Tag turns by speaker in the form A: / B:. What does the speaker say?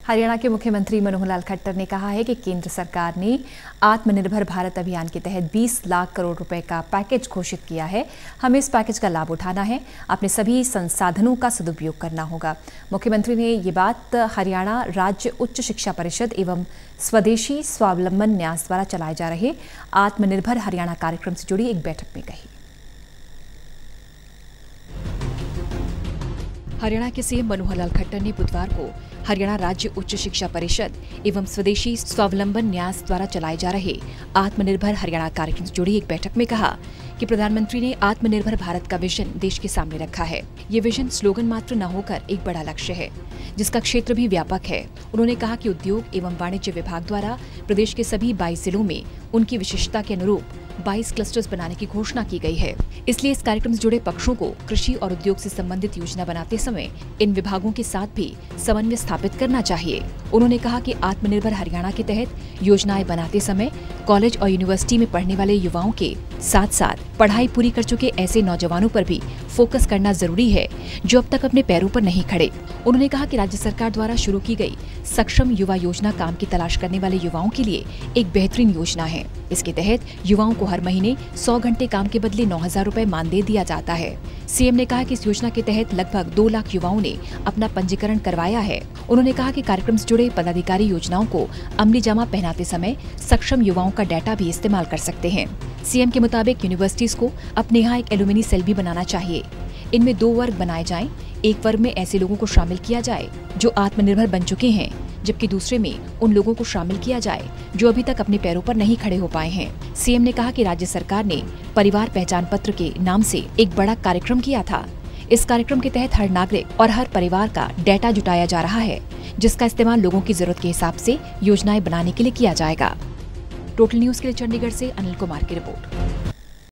A: हरियाणा के मुख्यमंत्री मनोहर लाल खट्टर ने कहा है कि केंद्र सरकार ने आत्मनिर्भर भारत अभियान के तहत 20 लाख करोड़ रुपए का पैकेज घोषित किया है। हमें इस पैकेज का लाभ उठाना है, अपने सभी संसाधनों का सदुपयोग करना होगा। मुख्यमंत्री ने ये बात हरियाणा राज्य उच्च शिक्षा परिषद एवं स्वदेशी स्वावलंबन न्यास द्वारा चलाए जा रहे आत्मनिर्भर हरियाणा कार्यक्रम से जुड़ी एक बैठक में कही। हरियाणा के सीएम मनोहर लाल खट्टर ने बुधवार को हरियाणा राज्य उच्च शिक्षा परिषद एवं स्वदेशी स्वावलंबन न्यास द्वारा चलाए जा रहे आत्मनिर्भर हरियाणा कार्यक्रम से जुड़ी एक बैठक में कहा कि प्रधानमंत्री ने आत्मनिर्भर भारत का विजन देश के सामने रखा है। ये विजन स्लोगन मात्र न होकर एक बड़ा लक्ष्य है, जिसका क्षेत्र भी व्यापक है। उन्होंने कहा कि उद्योग एवं वाणिज्य विभाग द्वारा प्रदेश के सभी 22 जिलों में उनकी विशिष्टता के अनुरूप 22 क्लस्टर्स बनाने की घोषणा की गई है। इसलिए इस कार्यक्रम से जुड़े पक्षों को कृषि और उद्योग से संबंधित योजना बनाते समय इन विभागों के साथ भी समन्वय स्थापित करना चाहिए। उन्होंने कहा कि आत्मनिर्भर हरियाणा के तहत योजनाएं बनाते समय कॉलेज और यूनिवर्सिटी में पढ़ने वाले युवाओं के साथ साथ पढ़ाई पूरी कर चुके ऐसे नौजवानों पर भी फोकस करना जरूरी है जो अब तक अपने पैरों पर नहीं खड़े। उन्होंने कहा कि राज्य सरकार द्वारा शुरू की गई सक्षम युवा योजना काम की तलाश करने वाले युवाओं के लिए एक बेहतरीन योजना है। इसके तहत युवाओं को हर महीने 100 घंटे काम के बदले 9,000 रुपए मानदेय दिया जाता है। सीएम ने कहा कि इस योजना के तहत लगभग 2 लाख युवाओं ने अपना पंजीकरण करवाया है। उन्होंने कहा कि कार्यक्रम से जुड़े पदाधिकारी योजनाओं को अमली जामा पहनाते समय सक्षम युवाओं का डाटा भी इस्तेमाल कर सकते हैं। सीएम के मुताबिक यूनिवर्सिटीज को अपने यहाँ एक एलुमिनी सेल भी बनाना चाहिए। इनमें 2 वर्ग बनाए जाएं। एक वर्ग में ऐसे लोगों को शामिल किया जाए जो आत्मनिर्भर बन चुके हैं, जबकि दूसरे में उन लोगों को शामिल किया जाए जो अभी तक अपने पैरों पर नहीं खड़े हो पाए हैं। सीएम ने कहा कि राज्य सरकार ने परिवार पहचान पत्र के नाम से एक बड़ा कार्यक्रम किया था। इस कार्यक्रम के तहत हर नागरिक और हर परिवार का डाटा जुटाया जा रहा है, जिसका इस्तेमाल लोगों की जरूरत के हिसाब से योजनाएं बनाने के लिए किया जाएगा। टोटल न्यूज के लिए चंडीगढ़ से अनिल कुमार की रिपोर्ट।